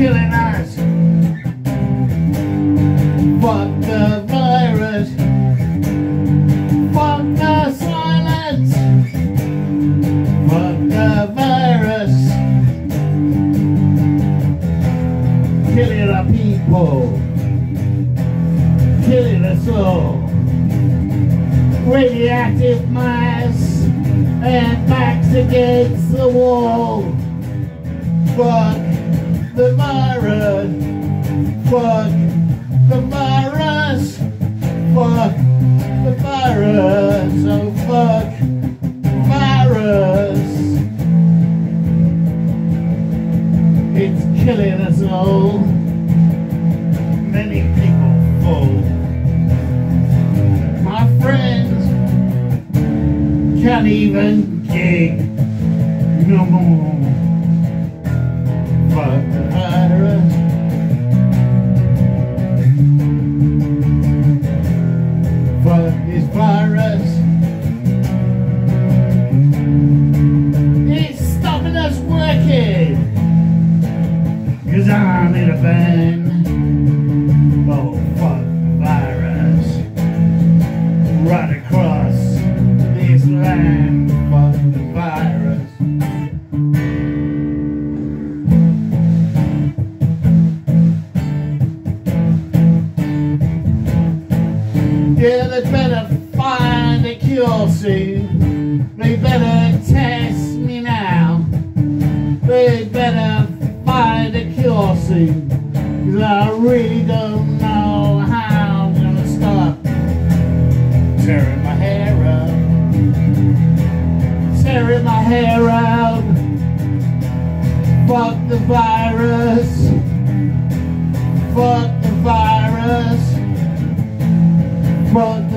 killing us. Fuck the virus. Fuck the silence. Fuck the virus. Killing our people. Killing us all. Radioactive mass and backs against the wall. Fuck the virus. Fuck the virus. Fuck the virus. Oh fuck virus. It's killing us all. Many people fall. My friends can't even gig no more. Fuck the virus. Fuck this virus. It's stopping us working. 'Cause I'm in a band. Oh fuck the virus. Right across this land. Fuck the virus. Yeah, they better find a cure soon. They better test me now. They better find a cure soon. 'Cause I really don't know how I'm gonna stop tearing my hair out. Tearing my hair out. Fuck the virus. Fuck the virus. Fuck